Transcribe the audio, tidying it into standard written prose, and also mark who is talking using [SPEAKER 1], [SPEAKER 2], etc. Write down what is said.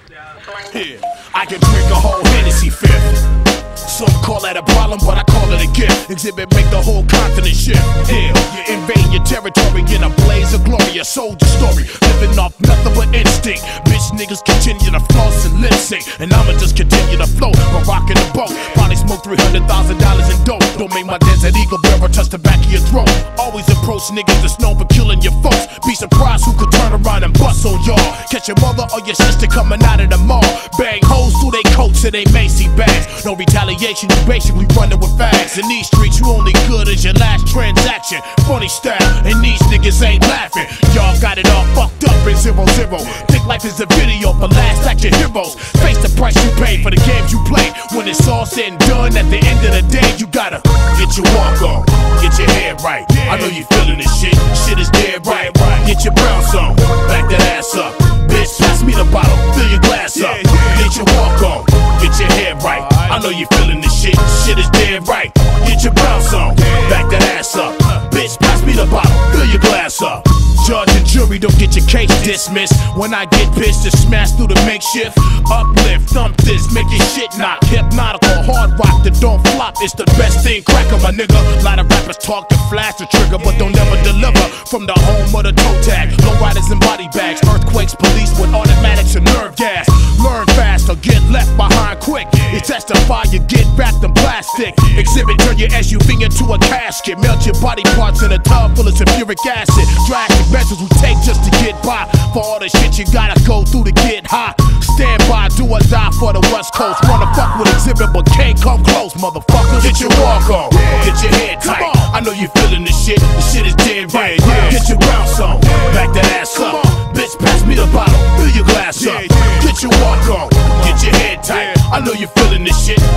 [SPEAKER 1] Yeah, I can drink a whole Hennessy fifth. Some call that a problem, but I call it a gift. Exhibit make the whole continent shift. Yeah, you invade your territory in a blaze of glory, a soldier story, living off nothing but instinct. Bitch niggas continue to floss and lip sync, and I'ma just continue to float while rocking the boat. Probably smoke $300,000 in dope. Don't make my desert eagle bearer touch the back of your throat. Always approach niggas that's known for killing your folks. Be surprised who could turn around and bust on y'all. Catch your mother or your sister coming out of the mall. Bang hoes through they coats and they Macy bags. No retaliation, you basically running with fags. In these streets, you only good as your last transaction. Funny style, and these niggas ain't laughing. Y'all got it all fucked up in 0-0. Think life is a video for last action heroes. Face the price you pay for the games you play. When it's all said and done, at the end of the day, you gotta get your walk on, get your head right. I know you feeling this shit, shit is dead right. Get your bounce on, back that ass up. Bitch, pass me the bottle, fill your glass up. Get your walk on, get your head right. I know you feeling this shit, shit is dead right. Get your bounce on, back that ass up. Bitch, pass me the bottle, fill your glass up. Judge and jury, don't get your case dismissed. When I get pissed to smash through the makeshift. Uplift, thump this, make your shit knock. Hypnotical, hard rock that don't flop. It's the best thing, cracker, my nigga. Lot of rappers talk to flash the trigger, but don't ever deliver. From the home of the toe tag, low riders and body bags. Earthquakes, police with automatics and nerve gas. Learn fast or get left behind quick. You testify, you get wrapped in plastic. Exhibit, turn your SUV into a casket. Melt your body parts in a tub full of sulfuric acid. Drastic measures we take just to get by. For all the shit you gotta go through to get high. Stand by, do or die for the West Coast. Wanna fuck with exhibit but can't come close, motherfuckers. Get your walk on, get your head tight. I know you feeling this shit, this shit is dead right. Get your bounce on, back that ass up. Bitch, pass me the bottle, fill your glass up. Get your walk on, get your head tight. I know you feeling this shit,